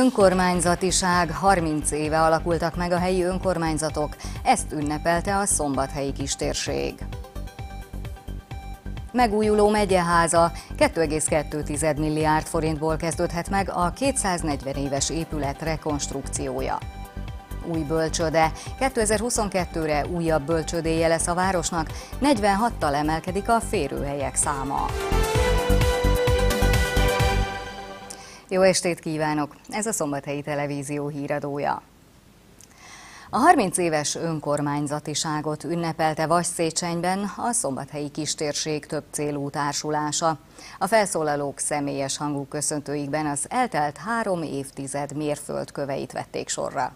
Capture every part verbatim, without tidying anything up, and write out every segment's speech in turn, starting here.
Önkormányzatiság, harminc éve alakultak meg a helyi önkormányzatok, ezt ünnepelte a szombathelyi kistérség. Megújuló megyeháza, két egész kettő milliárd forintból kezdődhet meg a kétszáznegyven éves épület rekonstrukciója. Új bölcsőde, kétezer-huszonkettőre újabb bölcsődéje lesz a városnak, negyvenhattal emelkedik a férőhelyek száma. Jó estét kívánok! Ez a Szombathelyi Televízió híradója. A harminc éves önkormányzatiságot ünnepelte Vasszécsenyben a szombathelyi kistérség többcélú társulása. A felszólalók személyes hangú köszöntőikben az eltelt három évtized mérföldköveit vették sorra.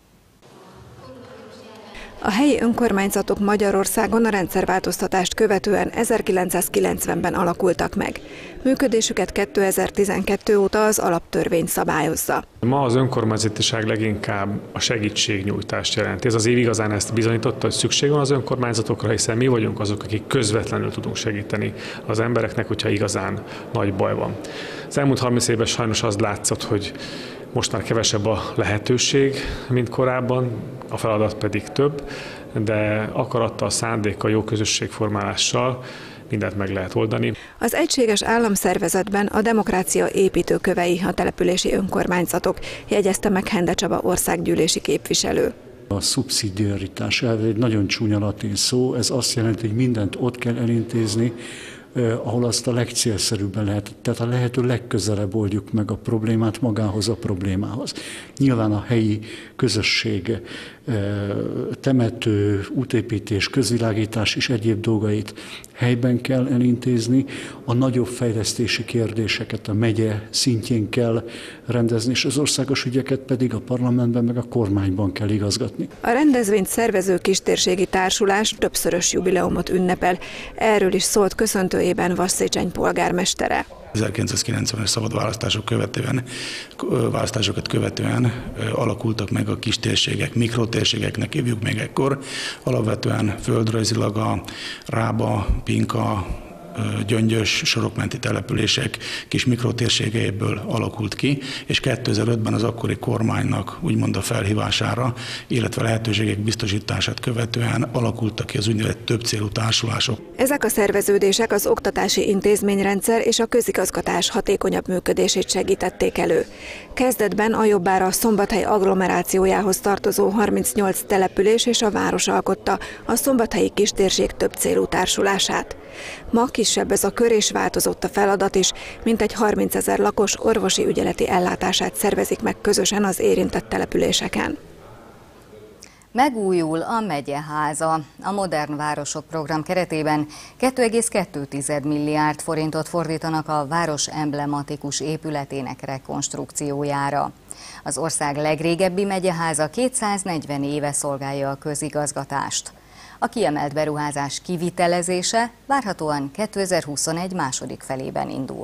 A helyi önkormányzatok Magyarországon a rendszerváltoztatást követően ezerkilencszázkilencvenben alakultak meg. Működésüket kétezer-tizenkettő óta az alaptörvény szabályozza. Ma az önkormányzatiság leginkább a segítségnyújtást jelenti. Ez az év igazán ezt bizonyította, hogy szükség van az önkormányzatokra, hiszen mi vagyunk azok, akik közvetlenül tudunk segíteni az embereknek, hogyha igazán nagy baj van. Az elmúlt harminc évben sajnos az látszott, hogy most már kevesebb a lehetőség, mint korábban, a feladat pedig több, de akarattal, szándékkal, jó közösségformálással mindent meg lehet oldani. Az egységes államszervezetben a demokrácia építőkövei a települési önkormányzatok, jegyezte meg Hende Csaba országgyűlési képviselő. A szubszidiaritás elve egy nagyon csúnya latin szó, ez azt jelenti, hogy mindent ott kell elintézni, ahol azt a legcélszerűbben lehet, tehát a lehető legközelebb oldjuk meg a problémát magához a problémához. Nyilván a helyi közösség temető, útépítés, közvilágítás és egyéb dolgait helyben kell elintézni, a nagyobb fejlesztési kérdéseket a megye szintjén kell rendezni, és az országos ügyeket pedig a parlamentben meg a kormányban kell igazgatni. A rendezvényt szervező kistérségi társulás többszörös jubileumot ünnepel. Erről is szólt köszöntőjében Vasszécseny polgármestere. ezerkilencszázkilencvenes szabad választások követően, választásokat követően alakultak meg a kistérségek, mikrotérségeknek hívjuk még ekkor. Alapvetően földrajzilag a Rába, Pinka, Gyöngyös, sorokmenti települések kis mikrotérségeiből alakult ki, és kétezer-ötben az akkori kormánynak úgymond a felhívására, illetve lehetőségek biztosítását követően alakultak ki az úgynevezett többcélú társulások. Ezek a szerveződések az oktatási intézményrendszer és a közigazgatás hatékonyabb működését segítették elő. Kezdetben a jobbára Szombathely agglomerációjához tartozó harmincnyolc település és a város alkotta a szombathelyi kistérség többcélú társulását. Ma kisebb ez a kör és változott a feladat is, mintegy harmincezer lakos orvosi ügyeleti ellátását szervezik meg közösen az érintett településeken. Megújul a megyeháza. A Modern Városok program keretében két egész kettő milliárd forintot fordítanak a város emblematikus épületének rekonstrukciójára. Az ország legrégebbi megyeháza kétszáznegyven éve szolgálja a közigazgatást. A kiemelt beruházás kivitelezése várhatóan kétezer-huszonegy második felében indul.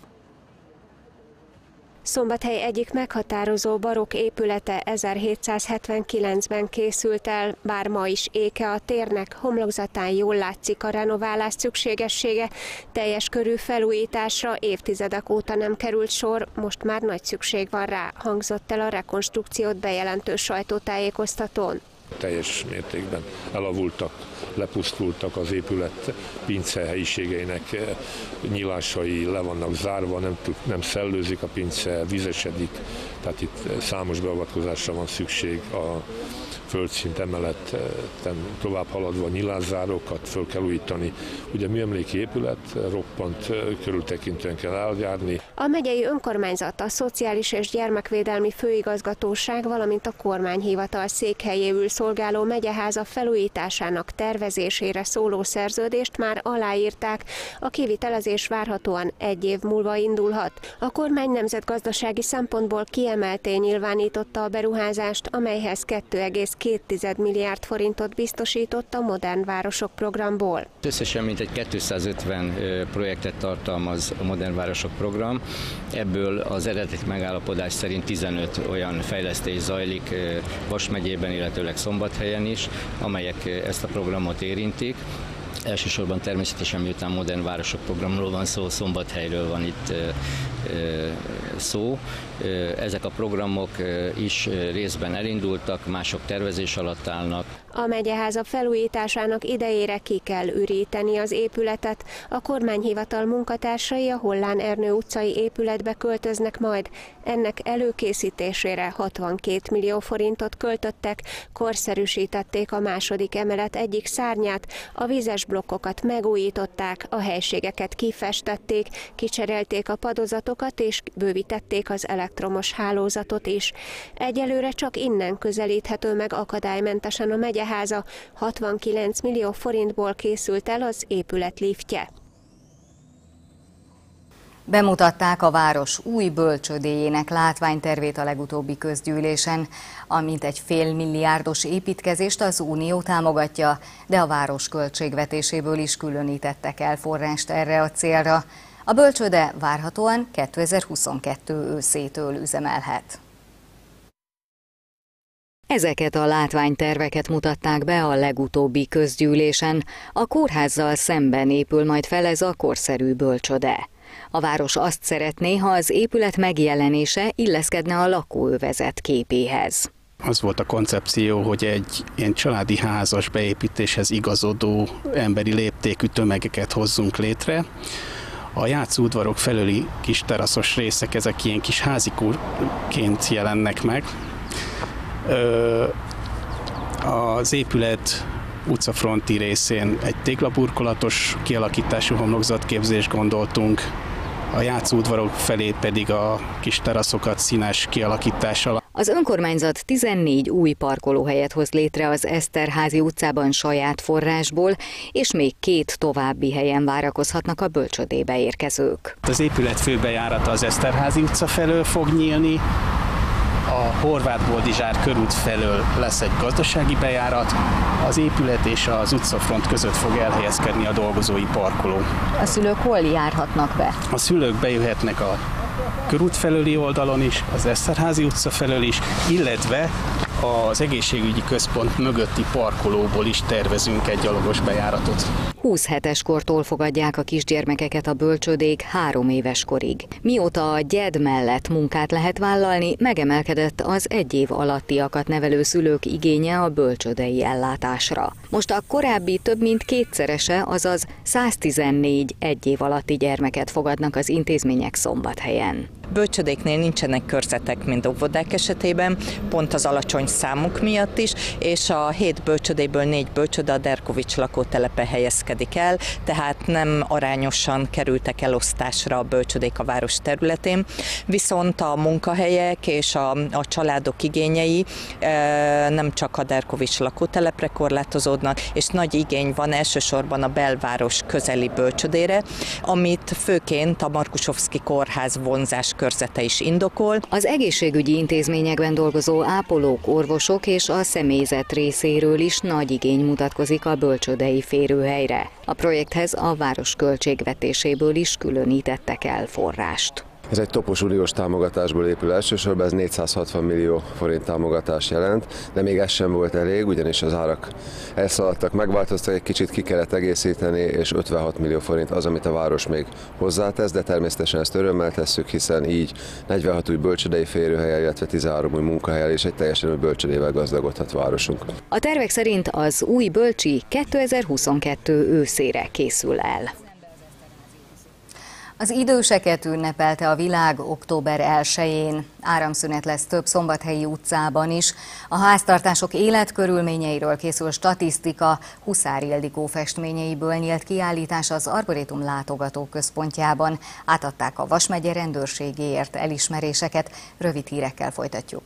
Szombathely egyik meghatározó barokk épülete ezerhétszázhetvenkilencben készült el, bár ma is éke a térnek, homlokzatán jól látszik a renoválás szükségessége, teljes körű felújításra évtizedek óta nem került sor, most már nagy szükség van rá, hangzott el a rekonstrukciót bejelentő sajtótájékoztatón. Teljes mértékben elavultak, lepusztultak az épület pince helyiségeinek nyílásai, le vannak zárva, nem, tud, nem szellőzik a pince, vizesedik, tehát itt számos beavatkozásra van szükség a földszint emeletten tovább haladva nyilászárókat föl kell újítani. Ugye műemléki épület, roppant körültekintően kell eljárni. A megyei önkormányzat, a Szociális és Gyermekvédelmi Főigazgatóság, valamint a kormányhivatal székhelyéül szolgáló megyeháza felújításának tervezésére szóló szerződést már aláírták. A kivitelezés várhatóan egy év múlva indulhat. A kormány nemzetgazdasági szempontból kiemelten nyilvánította a beruházást, amelyhez két egész két milliárd forintot biztosított a Modern Városok programból. Összesen mintegy kétszázötven projektet tartalmaz a Modern Városok program, ebből az eredeti megállapodás szerint tizenöt olyan fejlesztés zajlik Vas megyében, illetőleg Szombathelyen is, amelyek ezt a programot érintik. Elsősorban természetesen, miután modern városok programról van szó, Szombathelyről van itt szó. Ezek a programok is részben elindultak, mások tervezés alatt állnak. A megyeháza felújításának idejére ki kell üríteni az épületet. A kormányhivatal munkatársai a Hollán Ernő utcai épületbe költöznek majd. Ennek előkészítésére hatvankét millió forintot költöttek, korszerűsítették a második emelet egyik szárnyát, a vízes blokkokat megújították, a helységeket kifestették, kicserélték a padozatokat és bővítették az elektromos hálózatot is. Egyelőre csak innen közelíthető meg akadálymentesen a megyeháza, hatvankilenc millió forintból készült el az épület liftje. Bemutatták a város új bölcsődéjének látványtervét a legutóbbi közgyűlésen. A mintegy félmilliárdos építkezést az Unió támogatja, de a város költségvetéséből is különítettek el forrást erre a célra. A bölcsőde várhatóan kétezer-huszonkettő őszétől üzemelhet. Ezeket a látványterveket mutatták be a legutóbbi közgyűlésen. A kórházzal szemben épül majd fel ez a korszerű bölcsőde. A város azt szeretné, ha az épület megjelenése illeszkedne a lakóövezet képéhez. Az volt a koncepció, hogy egy ilyen családi házas beépítéshez igazodó emberi léptékű tömegeket hozzunk létre. A játszóudvarok felőli kis teraszos részek, ezek ilyen kis házikóként jelennek meg. Az épület utcafronti részén egy téglaburkolatos kialakítású homlokzatképzést gondoltunk, a játszóudvarok felé pedig a kis teraszokat színes kialakítással. Az önkormányzat tizennégy új parkolóhelyet hoz létre az Eszterházy utcában saját forrásból, és még két további helyen várakozhatnak a bölcsődébe érkezők. Az épület főbejárata az Eszterházy utca felől fog nyílni, a Horváth Boldizsár körút felől lesz egy gazdasági bejárat, az épület és az utcafront között fog elhelyezkedni a dolgozói parkoló. A szülők hol járhatnak be? A szülők bejöhetnek a körút felőli oldalon is, az Eszterházy utca felől is, illetve az egészségügyi központ mögötti parkolóból is tervezünk egy gyalogos bejáratot. húsz hetes kortól fogadják a kisgyermekeket a bölcsődék három éves korig. Mióta a gyed mellett munkát lehet vállalni, megemelkedett az egy év alattiakat nevelő szülők igénye a bölcsődei ellátásra. Most a korábbi több mint kétszerese, azaz száztizennégy egy év alatti gyermeket fogadnak az intézmények Szombathelyen. Bölcsödéknél nincsenek körzetek, mint óvodák esetében, pont az alacsony számuk miatt is, és a hét bölcsödéből négy bölcsöde a Derkovics lakótelepe helyezkedik el, tehát nem arányosan kerültek elosztásra a bölcsödék a város területén, viszont a munkahelyek és a, a családok igényei e, nem csak a Derkovics lakótelepre korlátozódnak, és nagy igény van elsősorban a belváros közeli bölcsödére, amit főként a Markusovszki kórház vonzás körzete is indokol. Az egészségügyi intézményekben dolgozó ápolók, orvosok és a személyzet részéről is nagy igény mutatkozik a bölcsődei férőhelyre. A projekthez a város költségvetéséből is különítettek el forrást. Ez egy topos uniós támogatásból épül elsősorban, ez négyszázhatvan millió forint támogatás jelent, de még ez sem volt elég, ugyanis az árak elszaladtak, megváltoztak, egy kicsit ki kellett egészíteni, és ötvenhat millió forint az, amit a város még hozzátesz, de természetesen ezt örömmel tesszük, hiszen így negyvenhat új bölcsődei férőhelyen, illetve tizenhárom új munkahelyel és egy teljesen új bölcsődével gazdagodhat városunk. A tervek szerint az új bölcsi kétezer-huszonkettő őszére készül el. Az időseket ünnepelte a világ október elsején. Áramszünet lesz több szombathelyi utcában is. A háztartások életkörülményeiről készül statisztika, Huszár Ildikó festményeiből nyílt kiállítás az Arborétum látogatóközpontjában. Átadták a Vas megye rendőrségéért elismeréseket. Rövid hírekkel folytatjuk.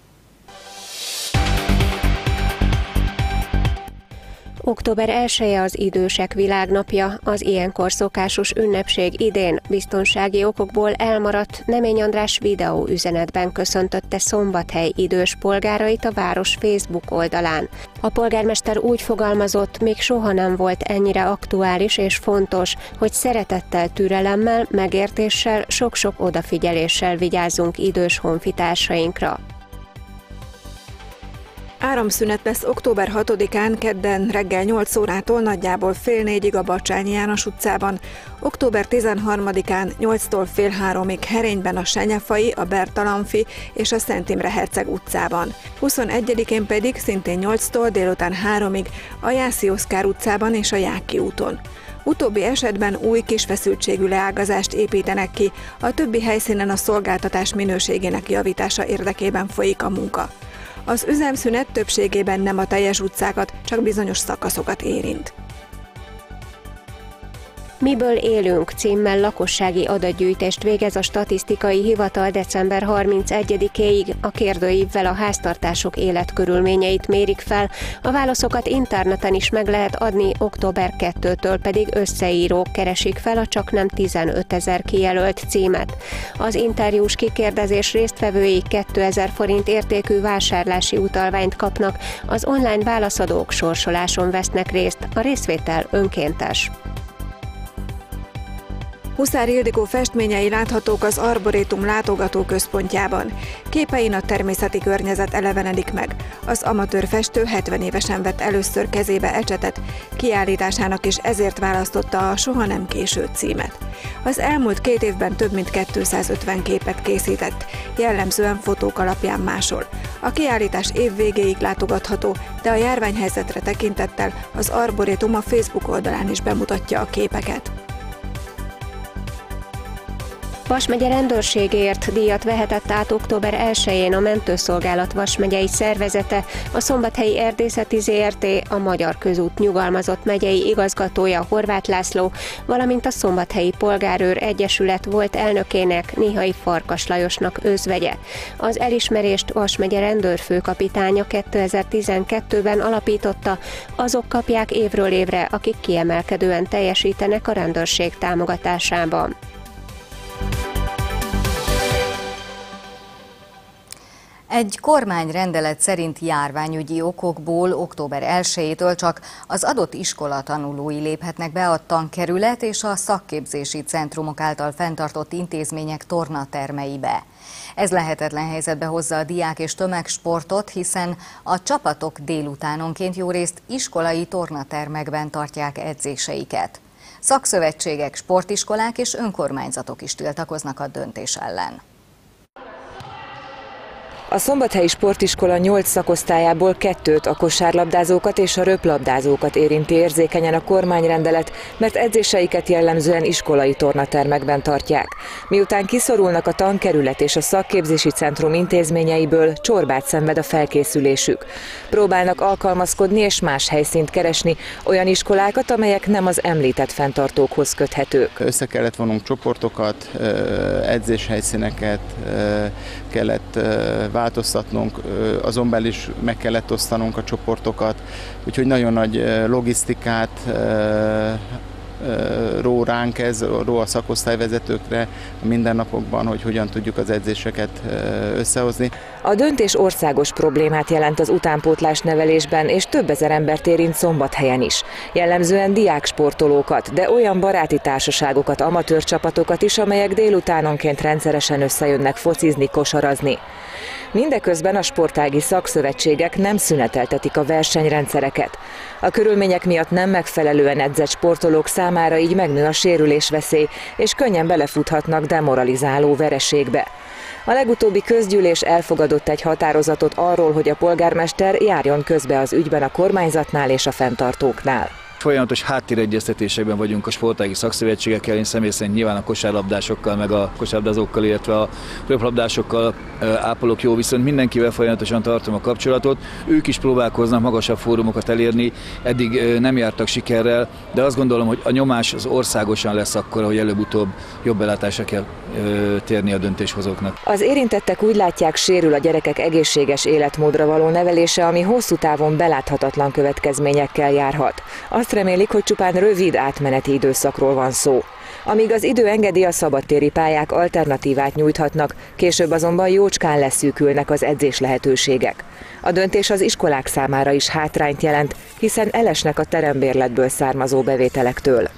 október elseje az idősek világnapja, az ilyenkor szokásos ünnepség idén biztonsági okokból elmaradt. Nemény András videó üzenetben köszöntötte Szombathely idős polgárait a város Facebook oldalán. A polgármester úgy fogalmazott, még soha nem volt ennyire aktuális és fontos, hogy szeretettel, türelemmel, megértéssel, sok-sok odafigyeléssel vigyázzunk idős honfitársainkra. Áramszünet lesz október hatodikán, kedden reggel nyolc órától nagyjából fél négyig a Bacsányi János utcában, október tizenharmadikán nyolctól fél háromig Herényben a Senyefai, a Bertalanffy és a Szent Imre Herceg utcában. huszonegyedikén pedig szintén nyolctól délután háromig a Jászi Oszkár utcában és a Jáki úton. Utóbbi esetben új kisfeszültségű leágazást építenek ki, a többi helyszínen a szolgáltatás minőségének javítása érdekében folyik a munka. Az üzemszünet többségében nem a teljes utcákat, csak bizonyos szakaszokat érint. Miből élünk címmel lakossági adatgyűjtést végez a Statisztikai Hivatal december harmincegyedikéig. A kérdőívvel a háztartások életkörülményeit mérik fel, a válaszokat interneten is meg lehet adni, október elsejétől pedig összeírók keresik fel a csaknem tizenötezer kijelölt címet. Az interjús kikérdezés résztvevői kétezer forint értékű vásárlási utalványt kapnak, az online válaszadók sorsoláson vesznek részt, a részvétel önkéntes. Huszár Ildikó festményei láthatók az Arborétum látogatóközpontjában. Képein a természeti környezet elevenedik meg. Az amatőr festő hetven évesen vett először kezébe ecsetet, kiállításának is ezért választotta a Soha nem késő címet. Az elmúlt két évben több mint kétszázötven képet készített, jellemzően fotók alapján másol. A kiállítás év végéig látogatható, de a járványhelyzetre tekintettel az Arborétum a Facebook oldalán is bemutatja a képeket. Vas megye rendőrségért díjat vehetett át október elsején a Mentőszolgálat Vas megyei szervezete, a Szombathelyi Erdészeti zé er té, a Magyar Közút Nyugalmazott megyei igazgatója Horváth László, valamint a Szombathelyi Polgárőr Egyesület volt elnökének, Néhai Farkas Lajosnak özvegye. Az elismerést Vas megye rendőrfőkapitánya kétezer-tizenkettőben alapította, azok kapják évről évre, akik kiemelkedően teljesítenek a rendőrség támogatásában. Egy kormányrendelet szerint járványügyi okokból október elsejétől csak az adott iskola tanulói léphetnek be a tankerület és a szakképzési centrumok által fenntartott intézmények tornatermeibe. Ez lehetetlen helyzetbe hozza a diák és tömegsportot, hiszen a csapatok délutánonként jórészt iskolai tornatermekben tartják edzéseiket. Szakszövetségek, sportiskolák és önkormányzatok is tiltakoznak a döntés ellen. A Szombathelyi Sportiskola nyolc szakosztályából kettőt, a kosárlabdázókat és a röplabdázókat érinti érzékenyen a kormányrendelet, mert edzéseiket jellemzően iskolai tornatermekben tartják. Miután kiszorulnak a tankerület és a szakképzési centrum intézményeiből, csorbát szenved a felkészülésük. Próbálnak alkalmazkodni és más helyszínt keresni, olyan iskolákat, amelyek nem az említett fenntartókhoz köthetők. Össze kellett vonnunk csoportokat, edzéshelyszíneket kellett változtatnunk, azon belül is meg kellett osztanunk a csoportokat, úgyhogy nagyon nagy logisztikát ró ránk ez, ró a szakosztályvezetőkre a mindennapokban, hogy hogyan tudjuk az edzéseket összehozni. A döntés országos problémát jelent az utánpótlás nevelésben, és több ezer embert érint Szombathelyen is. Jellemzően diáksportolókat, de olyan baráti társaságokat, amatőr csapatokat is, amelyek délutánonként rendszeresen összejönnek focizni, kosarazni. Mindeközben a sportági szakszövetségek nem szüneteltetik a versenyrendszereket. A körülmények miatt nem megfelelően edzett sportolók számára így megnő a sérülésveszély, és könnyen belefuthatnak demoralizáló vereségbe. A legutóbbi közgyűlés elfogadott egy határozatot arról, hogy a polgármester járjon közbe az ügyben a kormányzatnál és a fenntartóknál. Folyamatos háttéregyeztetésekben vagyunk a sportági szakszövetségekkel, én személy szerint nyilván a kosárlabdásokkal, meg a kosárlabdázókkal, illetve a röplabdásokkal ápolok jó viszont mindenkivel folyamatosan tartom a kapcsolatot. Ők is próbálkoznak magasabb fórumokat elérni, eddig nem jártak sikerrel, de azt gondolom, hogy a nyomás az országosan lesz akkor, hogy előbb-utóbb jobb belátásra kell térni a döntéshozóknak. Az érintettek úgy látják, sérül a gyerekek egészséges életmódra való nevelése, ami hosszú távon beláthatatlan következményekkel járhat. Azt remélik, hogy csupán rövid átmeneti időszakról van szó. Amíg az idő engedi, a szabadtéri pályák alternatívát nyújthatnak, később azonban jócskán leszűkülnek az edzés lehetőségek. A döntés az iskolák számára is hátrányt jelent, hiszen elesnek a terembérletből származó bevételektől.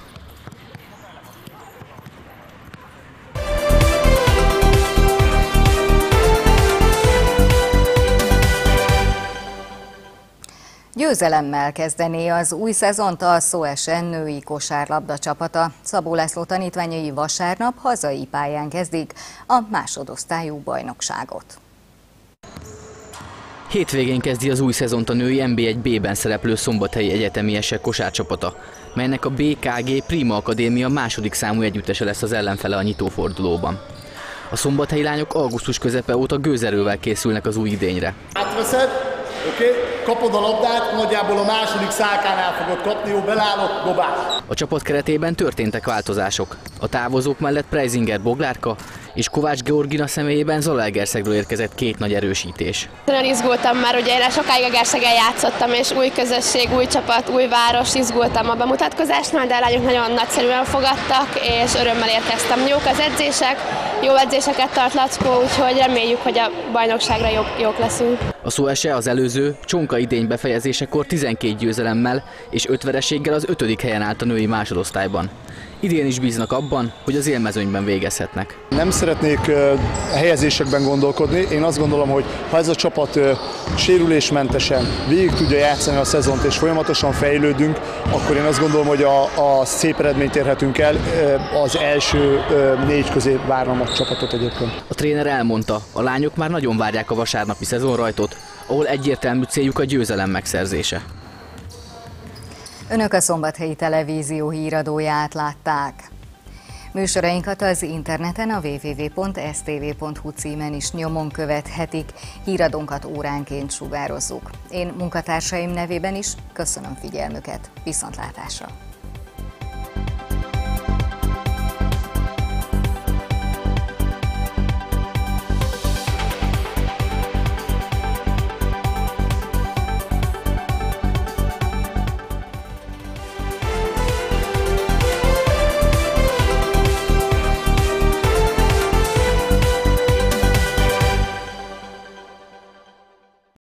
Győzelemmel kezdené az új szezont a Szóesen női kosárlabda csapata. Szabó László tanítványai vasárnap hazai pályán kezdik a másodosztályú bajnokságot. Hétvégén kezdi az új szezont a női en bé egy bé-ben szereplő Szombathelyi Egyetemiesek kosárcsapata, melynek a bé ká gé Prima Akadémia második számú együttese lesz az ellenfele a nyitófordulóban. A szombathelyi lányok augusztus közepe óta gőzerővel készülnek az új idényre. Átveszed, oké, okay. Kapod a labdát, nagyjából a második szálkánál fogod kapni, jó, belállok, dobás. A csapat keretében történtek változások. A távozók mellett Preisinger Boglárka és Kovács Georgina személyében Zalaegerszegről érkezett két nagy erősítés. Nagyon izgultam, mert ugye én sokáig Egerszegen játszottam, és új közösség, új csapat, új város, izgultam a bemutatkozásnál, de a lányok nagyon nagyszerűen fogadtak, és örömmel érkeztem. Jók az edzések, jó edzéseket tart Lackó, úgyhogy reméljük, hogy a bajnokságra jók, jók leszünk. A Szóese az előző, Csonka idény befejezésekor tizenkét győzelemmel és öt vereséggel az ötödik helyen állt a női másodosztályban. Idén is bíznak abban, hogy az élmezőnyben végezhetnek. Nem szeretnék uh, helyezésekben gondolkodni. Én azt gondolom, hogy ha ez a csapat uh, sérülésmentesen végig tudja játszani a szezont és folyamatosan fejlődünk, akkor én azt gondolom, hogy a, a szép eredményt érhetünk el. Uh, az első uh, négy közé várnom a csapatot egyébként. A tréner elmondta, a lányok már nagyon várják a vasárnapi szezonrajtot, ahol egyértelmű céljuk a győzelem megszerzése. Önök a Szombathelyi Televízió híradóját látták. Műsorainkat az interneten a double-u double-u double-u pont s t v pont h u címen is nyomon követhetik, híradónkat óránként sugározzuk. Én munkatársaim nevében is köszönöm figyelmüket, viszontlátásra!